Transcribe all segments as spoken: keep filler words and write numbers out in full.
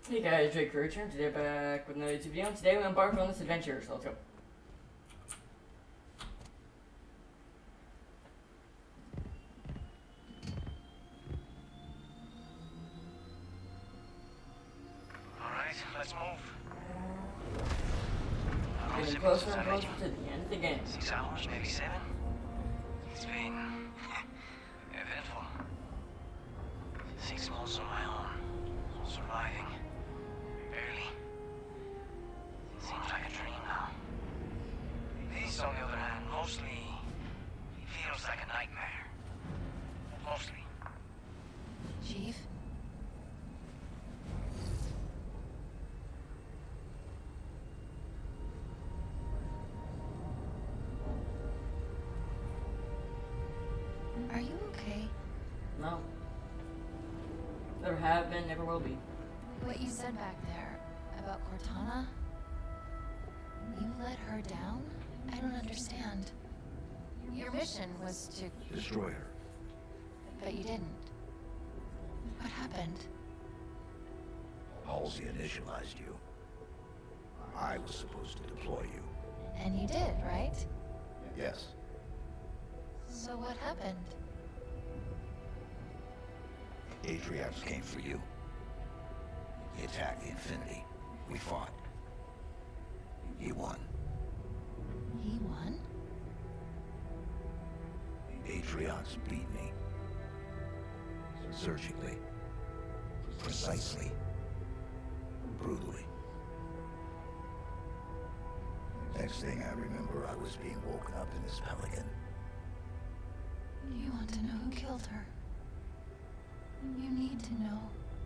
Hey guys, Drake Richard. Today back with another YouTube video. Today we embark on this adventure, so let's go. Alright, let's move. Getting closer and closer to the end of the game. Six hours, maybe seven? It's been eventful. Six months on my own. Surviving. Barely. It seems like a dream now. This, on the other hand, mostly feels like a nightmare. Mostly. Chief? Are you okay? No. Never have been, never will be. What you said back there about Cortana? You let her down? I don't understand. Your mission was to... Destroy her. But you didn't. What happened? Halsey initialized you. I was supposed to deploy you. And you did, right? Yes. So what happened? Atriox came for you. He attacked the Infinity. We fought. He won. He won? Atriox beat me. Surgically. Precisely. Brutally. Next thing I remember, I was being woken up in this Pelican. You want to know who killed her? You need to know.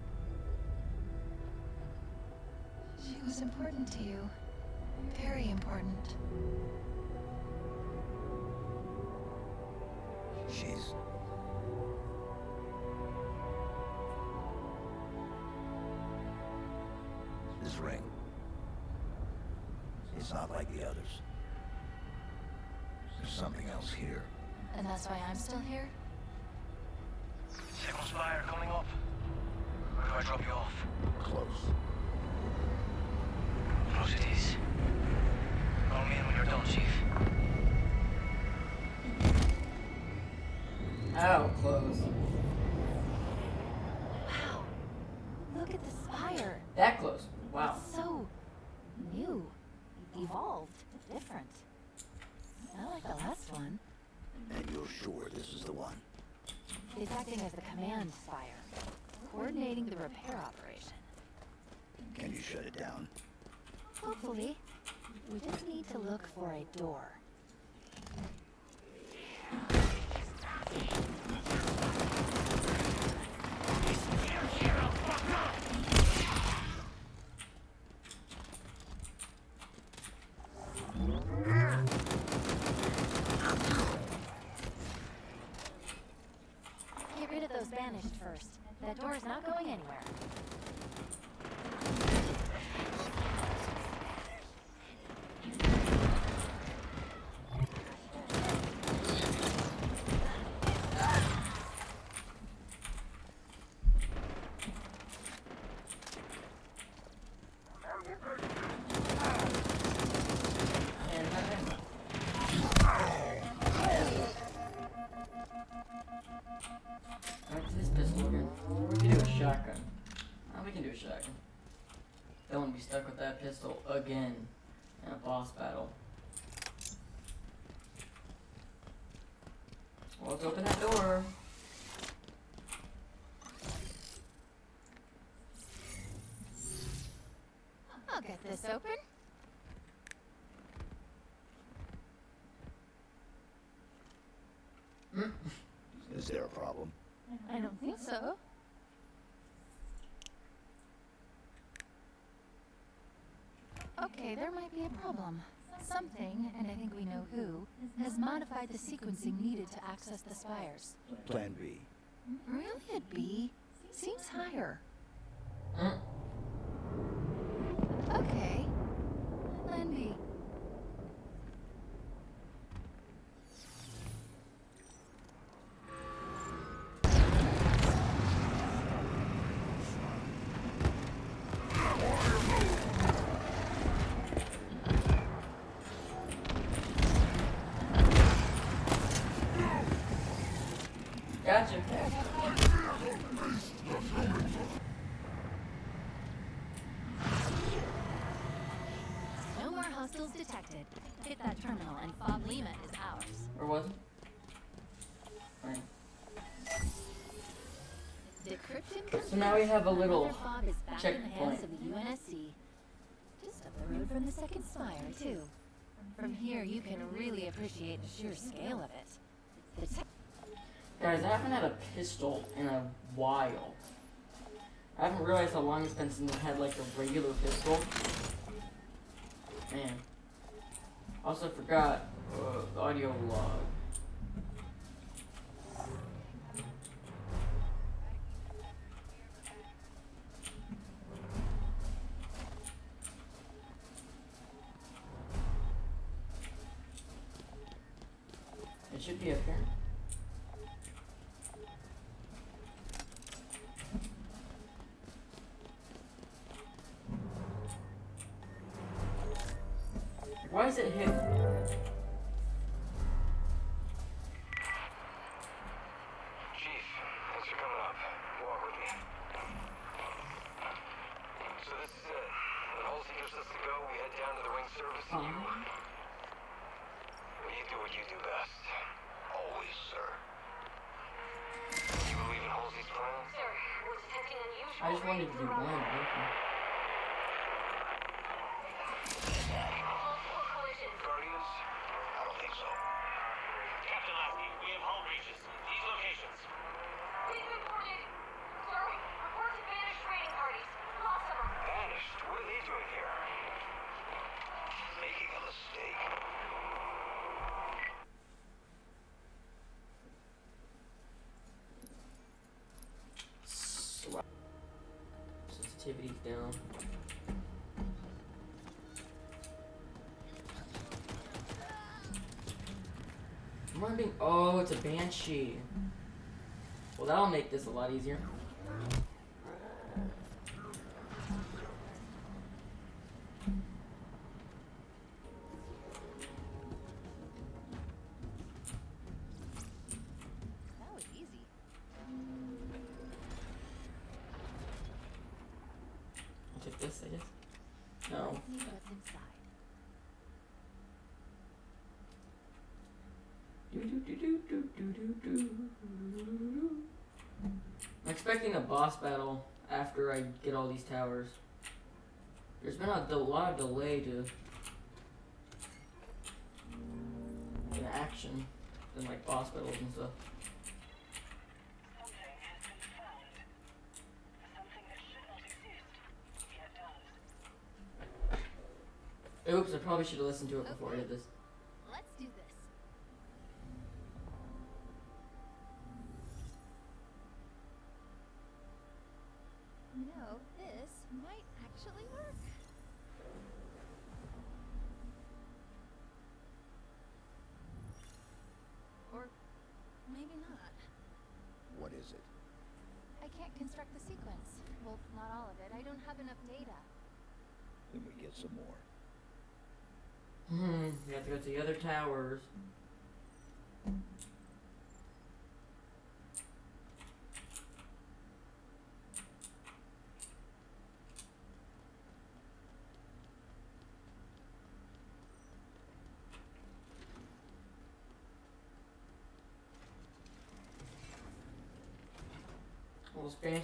She was important to you. Very important. She's... This ring. It's not like the others. There's something else here. And that's why I'm still here? Second spire coming up. Where do I drop you off? Close. Close it is. Call me in when you're done, Chief. How close? Wow. Look at the spire. That close. Wow. It's so new. Evolved. Different. Not like the last one. And you're sure this is the one? It's acting as the command spire, coordinating the repair operation. Can you shut it down? Hopefully. We just need to look for a door. Get rid of those banished first. That door is not going anywhere. What's this pistol again? We can do a shotgun. Oh, we can do a shotgun. Don't want to be stuck with that pistol again in a boss battle. Well, let's open that door. I'll get this open. Mm. Is there a problem? I don't think so. Okay, there might be a problem. Something, and I think we know who, has modified the sequencing needed to access the spires. Plan B. Really, a B? Seems higher. Mm. Okay. Plan B. Hostiles detected. Hit that terminal and Fob Lima is ours. Or was it? Right. Decryption So now we have a little Another Fob is back in the hands checkpoint. of the U N S C. Just up the road from the second spire, too. From here, you can really appreciate the sheer scale of it. The te- Guys, I haven't had a pistol in a while. I haven't realized how long it's been since I had like a regular pistol. Man. Also forgot uh, the audio log. It should be up here. Why is it hit? Chief, thanks for coming up. Walk with me. So this is it. When Halsey gives us the go, we head down to the ring service and you... Um. Well, you do what you do best. Always, sir. You believe in Halsey's plan? Sir, we're detecting unusual I just wanted to do one. Okay. multiple collisions. Guardians? I don't think so. Captain Lasky, we have hull breaches. These locations. We've reported. Sir, report to vanished raiding parties. Lots of them. Vanished? What are they doing here? Making a mistake. Swap. Sensitivity's down. Am I being? Oh, it's a banshee. Well, that'll make this a lot easier. That was easy. I'll take this, I guess. No. Let's see what's inside. I'm expecting a boss battle after I get all these towers. There's been a, a lot of delay to in action than like boss battles and stuff. Something has been found. Something that should not exist, yet does. Oops, I probably should have listened to it before I did this. Let's do this. You know, this might actually work. Or maybe not. What is it? I can't construct the sequence. Well, not all of it. I don't have enough data. Then we get some more. Hmm, you have to go to the other towers. Little Spanish.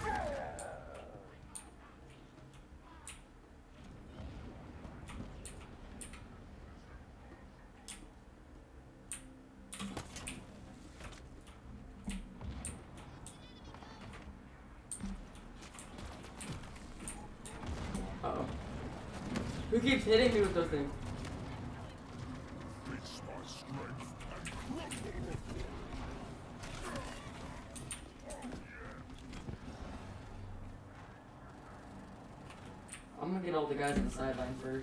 Uh-oh. Who keeps hitting me with those things? I'm gonna get all the guys on the sideline first.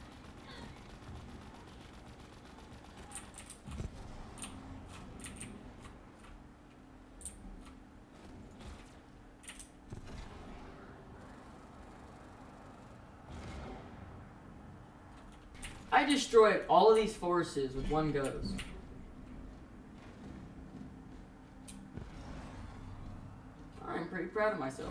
I destroyed all of these forces with one goes. I'm pretty proud of myself.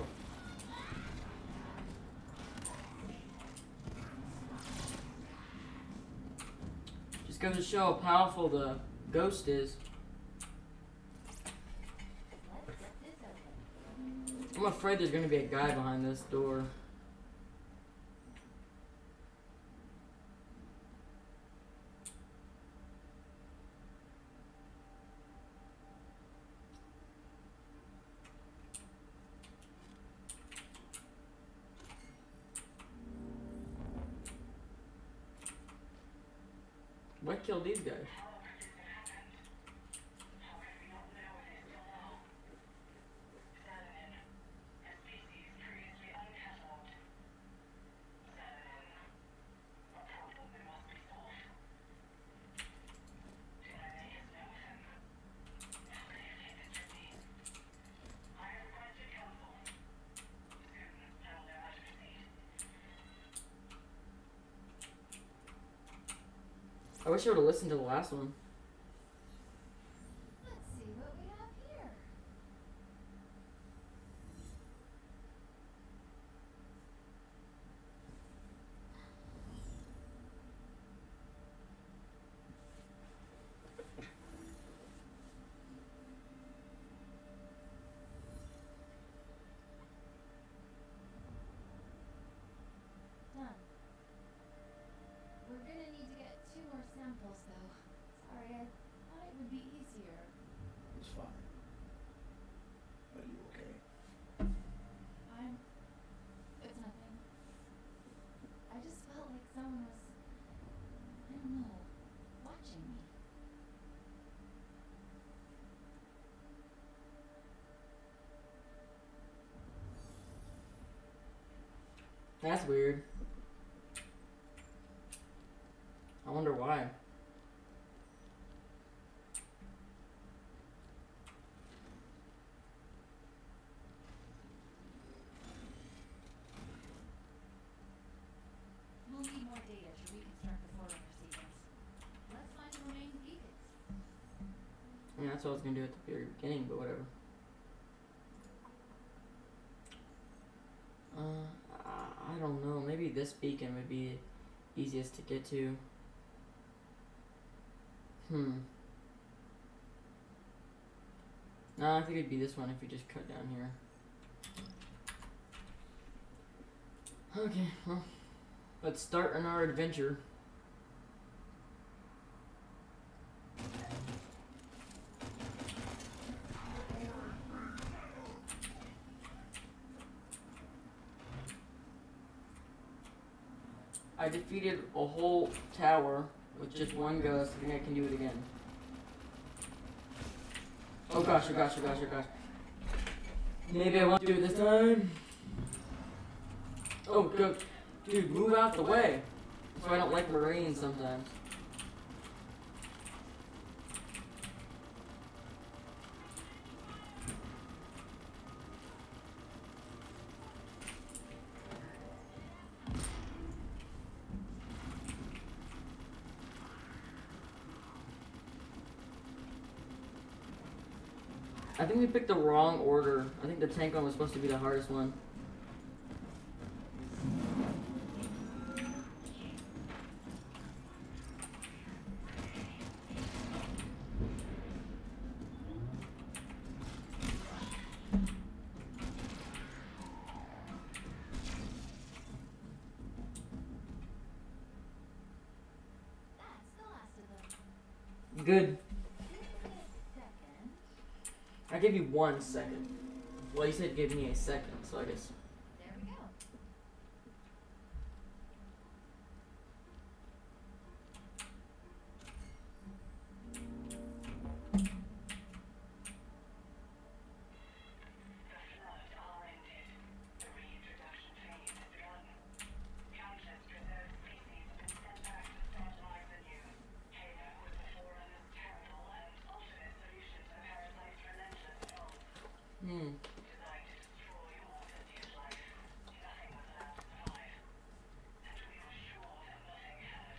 goes to show how powerful the ghost is. Let's get this open. I'm afraid there's gonna be a guy behind this door. What killed these guys? I wish I would have listened to the last one. Let's see what we have here. Done. We're gonna need to get two more samples, though. Sorry, I thought it would be easier. It's fine. Are you okay? I'm... It's nothing. I just felt like someone was... I don't know, watching me. That's weird. I wonder why. We'll need more data to reconstruct the photo proceedings. Let's find the remaining beacons. I mean, that's what I was gonna do at the very beginning, but whatever. Uh, I, I don't know. Maybe this beacon would be easiest to get to. Hmm. Nah, I think it'd be this one if we just cut down here. Okay, well, let's start on our adventure. I defeated a whole tower with just one ghost. I think I can do it again. Oh gosh, oh gosh, oh gosh, oh gosh. Maybe I won't do it this time. Oh, go. Dude, move out the way. That's why I don't like Marines sometimes. I think we picked the wrong order. I think the tank one was supposed to be the hardest one. That's the last of them. Good. Give me a second. I give you one second. Well, you said give me a second, so I guess. There we go. The flood are ended. The reintroduction phase has begun. Countless preserved species have been sent back to start lives anew. Halo was the Forerunner's terrible and ultimate solution to the parasite's relentless assault. Hmm. Designed to destroy all sentient life, nothing was allowed to survive. And we were sure that nothing had.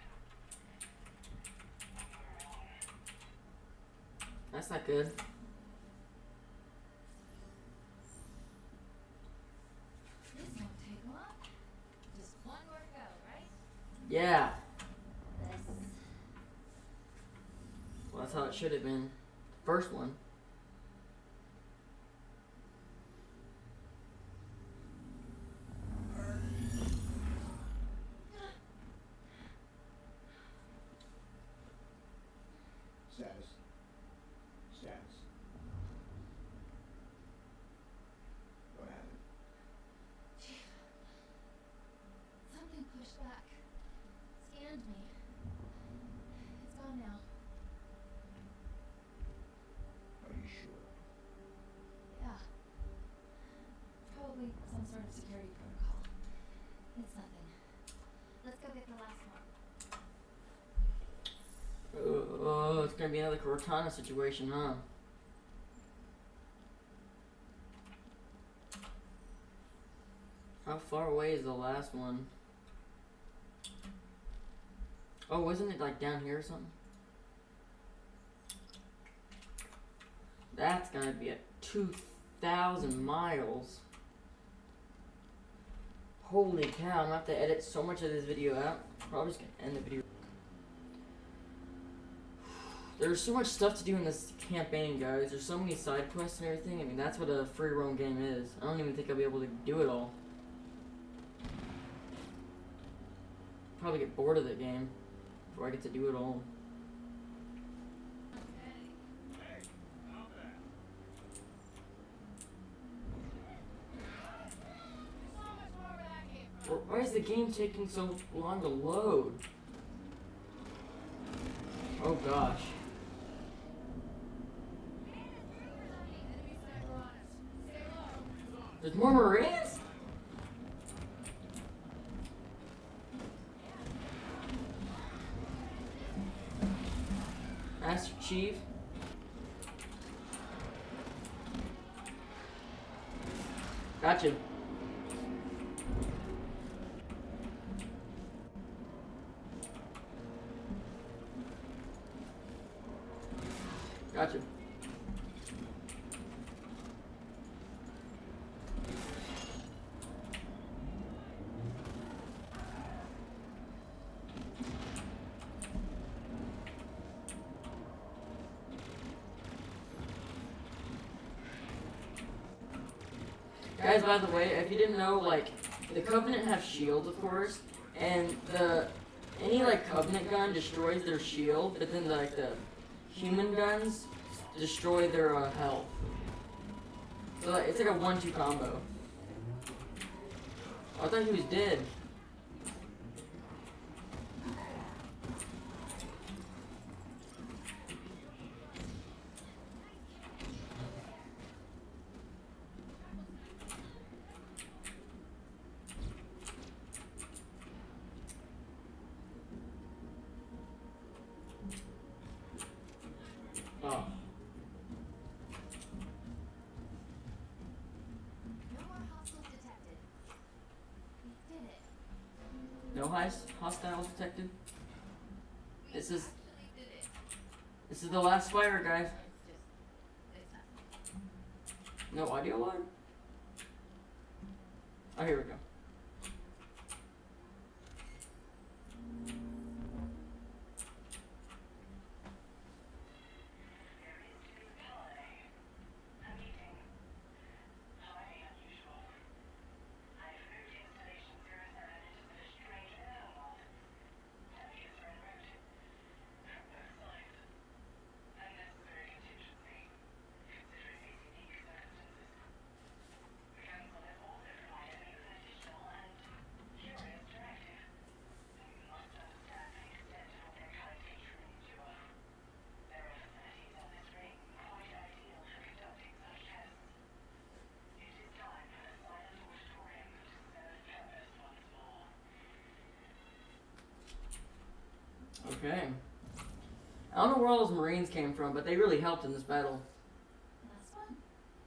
We were wrong. That's not good. This won't take long. Just one more to go, right? Yeah. This it should have been. First one. Status. Status. What happened? Chief, something pushed back. Scanned me. It's gone now. Are you sure? Yeah. Probably some sort of security protocol. It's nothing. Let's go get the last one. Oh, it's gonna be another Cortana situation, huh? How far away is the last one? Oh, wasn't it like down here or something? That's gonna be at two thousand miles. Holy cow, I'm gonna have to edit so much of this video out. Probably just gonna end the video. There's so much stuff to do in this campaign, guys. There's so many side quests and everything. I mean, that's what a free roam game is. I don't even think I'll be able to do it all. Probably get bored of the game before I get to do it all. Why is the game taking so long to load? Oh gosh. There's more Marines? Master Chief. Gotcha. Gotcha. Guys, by the way, if you didn't know, like, the Covenant have shields, of course, and the any like Covenant gun destroys their shield, but then like the human guns destroy their uh, health. So like, it's like a one two combo. I thought he was dead. Oh. No more hostiles detected. We did it. No heist hostiles detected. This is Actually did it. this is the last fire, guys. It's just, it's nothing. No audio log? Oh, here we go. Okay. I don't know where all those Marines came from, but they really helped in this battle. Last one?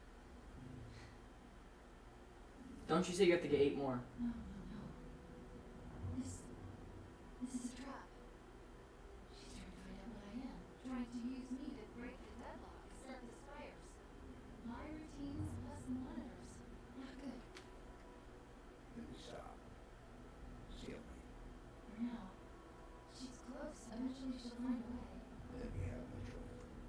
Don't you say you have to get eight more? No, no, no. This, this is a trap. She's trying to find out what I am. Trying to use me to break the deadlock, start the fires. My routines plus monitors. Not good. Then we stop. Seal me. For now. She's close. Eventually she'll find a way. Then we have no choice.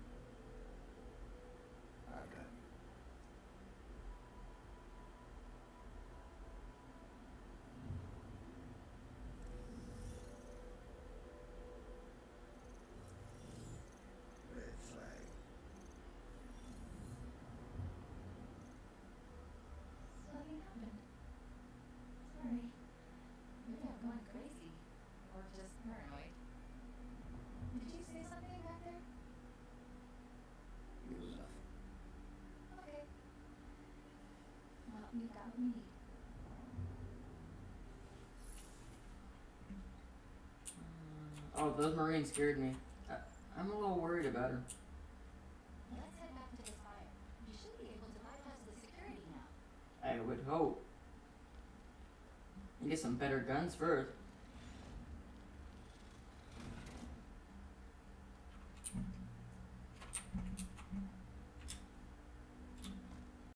Oh, those Marines scared me. I, I'm a little worried about her. Let's head back to the spire. You should be able to bypass the security now. I would hope. And get some better guns first.